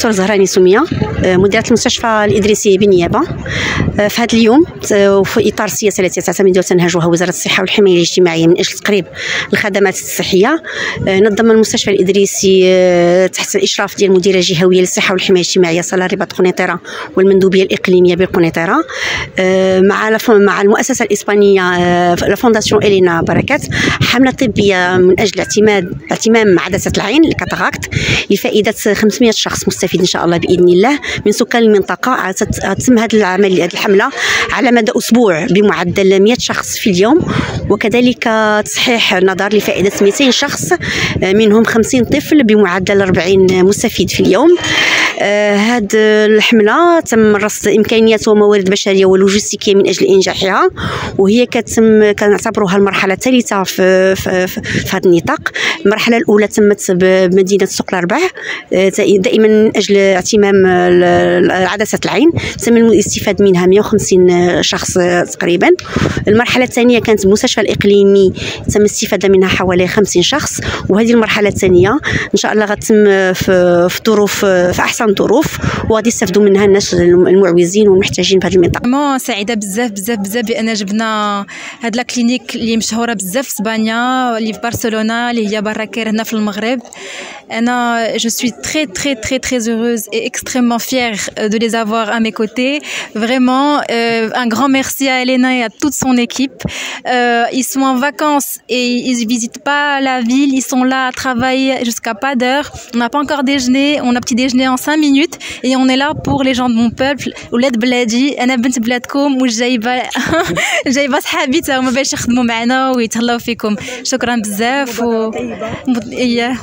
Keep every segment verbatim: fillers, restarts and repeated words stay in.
دكتور زهراني سميه، مديرة المستشفى الإدريسي بالنيابة. في هذا اليوم وفي إطار السياسة التي تعتمد وتنهجها وزارة الصحة والحماية الاجتماعية من أجل تقريب الخدمات الصحية، نظم المستشفى الإدريسي تحت الإشراف ديال المديرة الجهوية للصحة والحماية الاجتماعية صالة رباط قنيطرة والمندوبية الإقليمية بقنيطرة مع مع المؤسسة الإسبانية لا فونداسيون إلينا بركات حملة طبية من أجل اعتماد اهتمام عدسة العين الكاتاراكت لفائدة خمسمائة شخص مستفيد إن شاء الله بإذن الله من سكان المنطقة. تتم هذه العمل هذه الحملة على مدى أسبوع بمعدل مئة شخص في اليوم، وكذلك تصحيح نظر لفائدة مئتين شخص منهم خمسين طفل بمعدل أربعين مستفيد في اليوم. هذه الحملة تم رصد إمكانيات وموارد بشرية ولوجستيكية من أجل إنجاحها، وهي كتم كنعتبروها المرحلة الثالثة في في, في هذا النطاق. المرحلة الأولى تمت بمدينة سوق الأربع دائما من أجل اهتمام عدسة العين، تم الاستفادة منها مئة وخمسين شخص تقريبا. المرحلة الثانية كانت المستشفى الإقليمي تم الاستفادة منها حوالي خمسين شخص، وهذه المرحلة الثانية إن شاء الله غتم في في ظروف في أحسن ظروف وغادي يستافدوا منها الناس المعوزين والمحتاجين في هذه المنطقة. مو سعيدة بزاف بزاف بزاف بأن جبنا هاد لا كلينيك اللي مشهورة بزاف في اسبانيا اللي في برشلونة اللي هي باراكير هنا في المغرب. أنا je suis très très très très heureuse et extrêmement fière de les avoir à mes côtés. Vraiment euh, un grand merci à Elena et à toute son équipe. Euh, ils sont en vacances et ils visitent pas la ville, ils sont là à travailler jusqu'à pas d'heure. On n'a pas encore déjeuné, on a petit déjeuner en cinq minutes et on est là pour les gens de mon peuple. ولاد بلادي أنا بنت بلادكم وجايبة جايبة صحابي تاهما باش يخدموا معنا ويتهلاو فيكم. شكرا بزاف و اييه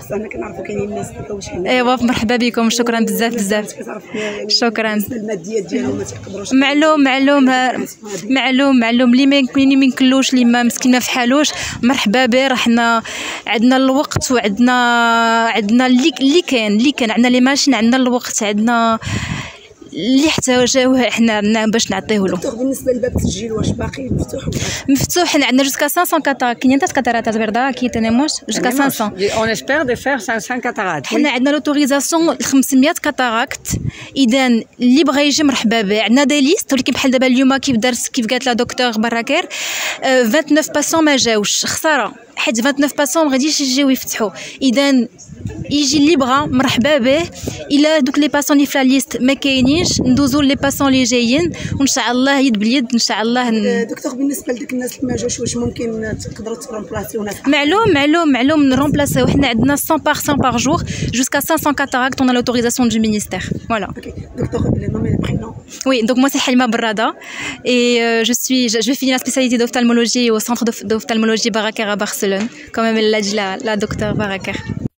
ايوا مرحبا بكم. شكرا بزاف بزاف شكرا. معلوم معلوم معلوم معلوم اللي ما يمكن ما يمكنلوش اللي ما مسكين ما فحالوش مرحبا به. راه حنا عندنا الوقت وعندنا عندنا اللي اللي كاين اللي كان عندنا لي ماشين، عندنا الوقت، عندنا اللي احتاجوه حنا باش نعطيه له. بالنسبه لباب التسجيل واش باقي مفتوح؟ مفتوح. حنا عندنا جوسكا خمسمائة كاتا quinientas كاتارات بردا كي تنموش جوسكا خمسمائة. اون اسبير دو فير خمسمائة كاتارات. حنا عندنا لوتوريزاسيون خمسمائة كاتاراكت. اذا اللي بغى يجي مرحبا به. عندنا دي ليست ولكن بحال دابا اليوم كيف دارت كيف قالت لا دكتور باراكير تسعة وعشرين باسون ما جاوش، خساره حيت تسعة وعشرين باسون ما غاديش يجيو يفتحوا. اذا يجي اللي بغى مرحبا به. الا دوك لي باسون اللي في لا ليست ما كاينينش ندوزو لي باسون اللي جايين وان شاء الله يد باليد ان شاء الله. ن... دكتور بالنسبه لديك الناس اللي ما جاوش واش ممكن تقدروا ترومبلاسيونا؟ معلوم معلوم معلوم نرومبلاسيو. حنا عندنا مية بارسون باغ جور جوسكا خمسمائة كاتاراكت اون لوتوريزاسيون دو مينيستير. فوالا. اوكي دكتور لي نوم لي برينون. Oui, donc moi c'est Halima Barrada et euh, je suis je, je vais finir la spécialité d'ophtalmologie au centre d'ophtalmologie Barakar à Barcelone, comme elle l'a dit la, la docteure Barakar.